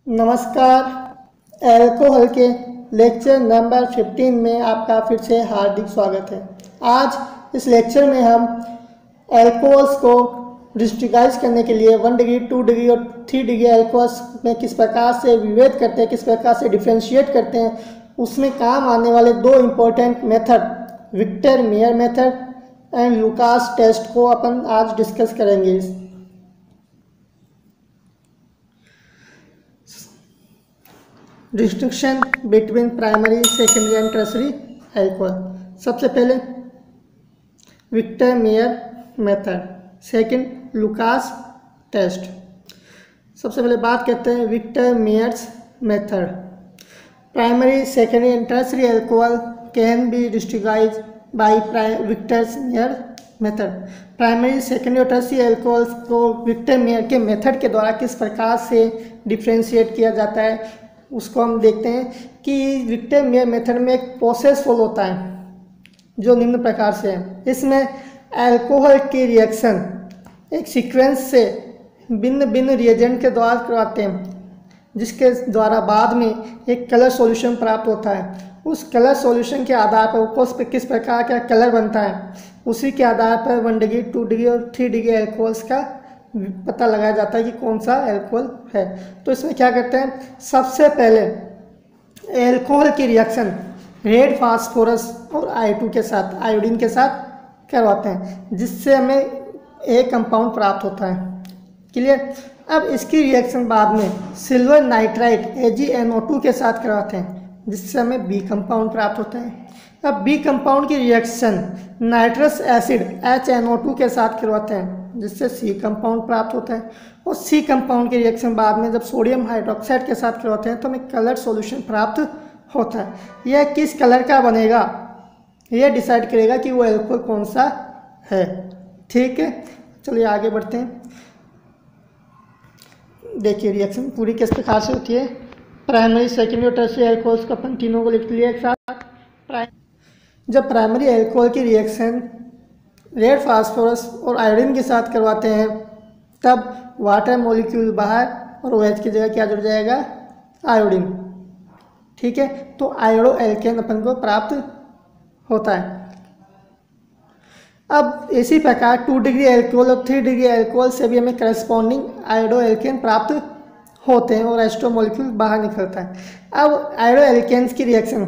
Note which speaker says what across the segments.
Speaker 1: नमस्कार। एल्कोहल के lecture number 15 में आपका फिर से हार्दिक स्वागत है। आज इस लेक्चर में हम एल्कोहल्स को डिस्ट्रिगाइज करने के लिए 1 डिग्री, 2 डिग्री और 3 डिग्री एल्कोहल्स में किस प्रकार से विभेद करते हैं, किस प्रकार से डिफ्रेंशिएट करते हैं, उसमें काम आने वाले दो important method Victor Meyer method and Lucas test को अपन आज डिस्कस करेंगे। Distinction between primary, secondary and tertiary alcohol. सबसे पहले Victor Meyer method, second Lucas test. सबसे पहले बात करते हैं Victor Meyer's method. Primary, secondary and tertiary alcohol can be distinguished by Victor Meyer method. Primary, secondary और tertiary alcohols को Victor Meyer के मेथड के द्वारा किस प्रकार से डिफ्रेंशिएट किया जाता है उसको हम देखते हैं कि विक्टर मेयर मेथड में एक प्रोसेस फॉलो होता है जो निम्न प्रकार से है। इसमें एल्कोहल के रिएक्शन एक सीक्वेंस से भिन्न भिन्न रिएजेंट के द्वारा करवाते हैं, जिसके द्वारा बाद में एक कलर सॉल्यूशन प्राप्त होता है। उस कलर सॉल्यूशन के आधार पर किस प्रकार का कलर बनता है, उसी के आधार पर 1 डिग्री, 2 डिग्री और 3 डिग्री एल्कोहल्स का पता लगाया जाता है कि कौन सा एल्कोहल है। तो इसमें क्या करते हैं, सबसे पहले एल्कोहल की रिएक्शन रेड फास्फोरस और I2 के साथ, आयोडीन के साथ करवाते हैं, जिससे हमें ए कंपाउंड प्राप्त होता है। क्लियर। अब इसकी रिएक्शन बाद में सिल्वर नाइट्राइट AgNO2 के साथ करवाते हैं, जिससे हमें बी कंपाउंड प्राप्त होता है। अब बी कंपाउंड की रिएक्शन नाइट्रस एसिड HNO2 के साथ करवाते हैं, जिससे सी कंपाउंड प्राप्त होता है। और सी कंपाउंड की रिएक्शन बाद में जब सोडियम हाइड्रोक्साइड के साथ करवाते हैं तो हमें कलर सॉल्यूशन प्राप्त होता है। यह किस कलर का बनेगा यह डिसाइड करेगा कि वो एल्कोहल कौन सा है। ठीक है, चलिए आगे बढ़ते हैं। देखिए रिएक्शन पूरी किस प्रकार से होती है। प्राइमरी, सेकेंडरी और टर्सरी एल्कोहल्स को अपन तीनों को लिख लिया एक साथ। जब प्राइमरी एल्कोहल की रिएक्शन रेड फास्फोरस और आयोडीन के साथ करवाते हैं तब वाटर मॉलिक्यूल बाहर और OH की जगह क्या जुड़ जाएगा, आयोडीन। ठीक है, तो आयोडो एल्केन अपन को प्राप्त होता है। अब इसी प्रकार 2 डिग्री एल्कोहल और 3 डिग्री एल्कोहल से भी हमें करस्पॉन्डिंग आयोडो एल्केन प्राप्त होते हैं और एस्ट्रो मॉलिक्यूल बाहर निकलता है। अब आयोडो एल्केन्स की रिएक्शन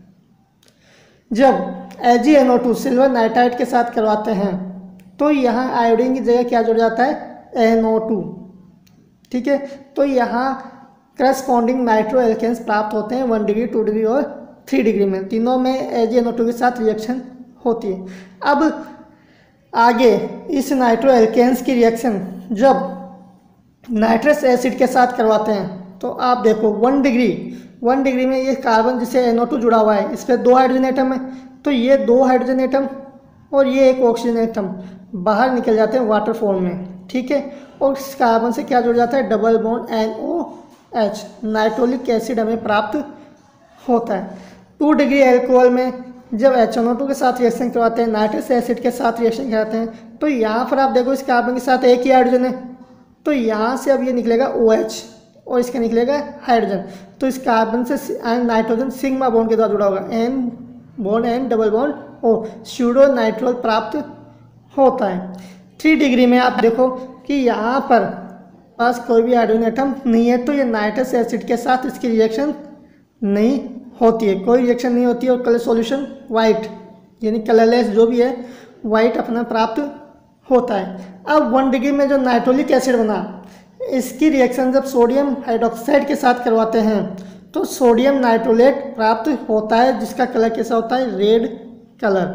Speaker 1: जब AgNO2 सिल्वर नाइट्राइट के साथ करवाते हैं तो यहाँ आयोडीन की जगह क्या जुड़ जाता है, NO2। ठीक है, तो यहाँ करस्पॉन्डिंग नाइट्रो एल्केन्स प्राप्त होते हैं 1 डिग्री, 2 डिग्री और 3 डिग्री में। तीनों में AgNO2 के साथ रिएक्शन होती है। अब आगे इस नाइट्रो एल्केन्स की रिएक्शन जब नाइट्रस एसिड के साथ करवाते हैं तो आप देखो 1 डिग्री में ये कार्बन जिसे NO2 जुड़ा हुआ है, इस पर 2 हाइड्रोजन एटम है, तो ये 2 हाइड्रोजन एटम और ये एक ऑक्सीजन एटम बाहर निकल जाते हैं वाटर फॉर्म में। ठीक है, और इस कार्बन से क्या जुड़ जाता है, double bond NOH, nitrolic acid हमें प्राप्त होता है। 2 डिग्री एल्कोहल में जब HNO2 के साथ रिएक्शन करवाते हैं, नाइट्रस एसिड के साथ रिएक्शन कराते हैं, तो यहाँ पर आप देखो इस कार्बन के साथ एक ही हाइड्रोजन है, तो यहाँ से अब ये निकलेगा OH और इसका निकलेगा हाइड्रोजन। तो इस कार्बन से नाइट्रोजन सिग्मा बॉन्ड के द्वारा जुड़ा होगा, N bond N double bond O, pseudo nitrol प्राप्त होता है। 3 डिग्री में आप देखो कि यहाँ पर पास कोई भी हाइड्रोजन एटम नहीं है, तो ये नाइट्रस एसिड के साथ इसकी रिएक्शन नहीं होती है, कोई रिएक्शन नहीं होती है और कलर सॉल्यूशन वाइट यानी कलरलेस जो भी है वाइट अपना प्राप्त होता है। अब 1 डिग्री में जो नाइट्रोलिक एसिड बना, इसकी रिएक्शन जब सोडियम हाइड्रोक्साइड के साथ करवाते हैं तो सोडियम नाइट्रोलेट प्राप्त होता है, जिसका कलर कैसा होता है, रेड कलर।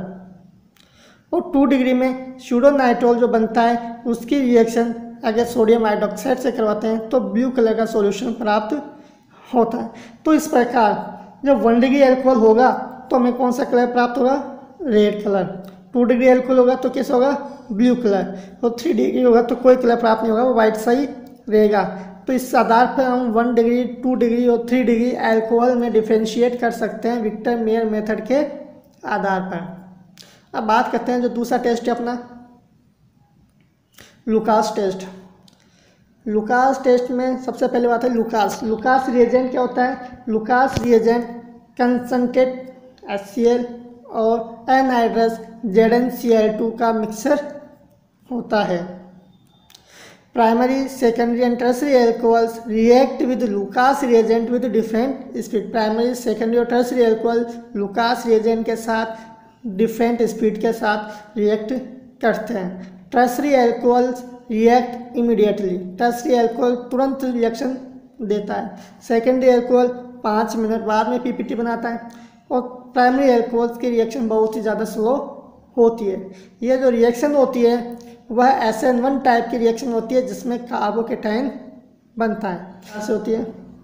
Speaker 1: और 2 डिग्री में स्यूडो नाइट्रोल जो बनता है उसकी रिएक्शन अगर सोडियम हाइड्रोक्साइड से करवाते हैं तो ब्लू कलर का सॉल्यूशन प्राप्त होता है। तो इस प्रकार जब 1 डिग्री एल्कोहल होगा तो हमें कौन सा कलर प्राप्त होगा, रेड कलर। 2 डिग्री एल्कोहल होगा तो कैसा होगा, ब्लू कलर। और 3 डिग्री होगा तो कोई कलर प्राप्त नहीं होगा, वो वाइट सा ही रहेगा। तो इस आधार पर हम 1 डिग्री, 2 डिग्री और 3 डिग्री एल्कोहल में डिफ्रेंशिएट कर सकते हैं विक्टर मेयर मेथड के आधार पर। अब बात करते हैं जो दूसरा टेस्ट है अपना, लुकास टेस्ट। लुकास टेस्ट में सबसे पहले बात है लुकास रिएजेंट क्या होता है? लुकास रिएजेंट कंसंट्रेट HCl और एनहाइड्रस ZnCl2 का मिक्सर होता है। Primary secondary and tertiary alcohols react with Lucas reagent with different speed. Primary secondary और टर्सरी एल्कोहल लुकास रिएजेंट के साथ डिफरेंट स्पीड के साथ रिएक्ट करते हैं। Tertiary alcohols react immediately. Tertiary alcohol तुरंत रिएक्शन देता है। सेकेंडरी एल्कोहल 5 मिनट बाद में पीपीटी बनाता है और प्राइमरी एल्कोहल्स की रिएक्शन बहुत ही ज़्यादा स्लो होती है। ये जो रिएक्शन होती है वह SN1 टाइप की रिएक्शन होती है जिसमें कार्बोकेटाइन बनता है। ऐसे होती है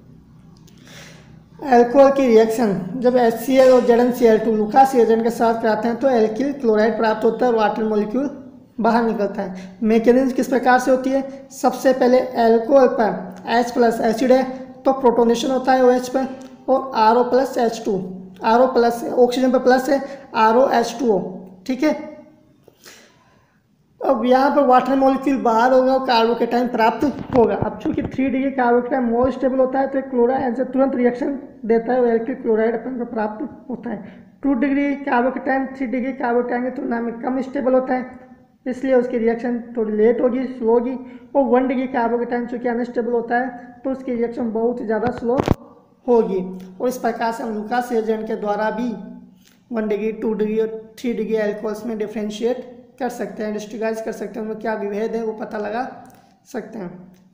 Speaker 1: एल्कोहल की रिएक्शन जब HCl और ZnCl2 लुकास रिएजेंट के साथ कराते हैं तो एल्किल क्लोराइड प्राप्त होता है और वाटर मॉलिक्यूल बाहर निकलता है। मैकेनिज्म किस प्रकार से होती है? सबसे पहले एल्कोहल पर H प्लस एसिड है तो प्रोटोनेशन होता है OH पर और RO plus H2, RO plus oxygen पर प्लस है ROH2O, ठीक है। अब यहाँ पर वाटर मॉलिक्यूल बाहर होगा और कार्बोकेटाइन प्राप्त होगा। अब चूंकि 3 डिग्री कार्बोकेटाइन मोर स्टेबल होता है तो क्लोराइड से तुरंत रिएक्शन देता है और एल्किल क्लोराइड अपन को प्राप्त होता है। 2 डिग्री कार्बोकेटाइन 3 डिग्री कार्बोकेटाइन की तुलना में कम स्टेबल होता है इसलिए उसकी रिएक्शन थोड़ी लेट होगी, स्लो होगी। और 1 डिग्री कार्बोकेटाइन चूँकि अनस्टेबल होता है तो उसकी रिएक्शन बहुत ही ज़्यादा स्लो होगी। और इस प्रकार से हम लुकास रिएजेंट के द्वारा भी 1 डिग्री 2 डिग्री और 3 डिग्री एल्कोहल्स में डिफ्रेंशिएट कर सकते हैं, डिस्ट्रीगाइज कर सकते हैं, उनमें क्या विभेद है वो पता लगा सकते हैं।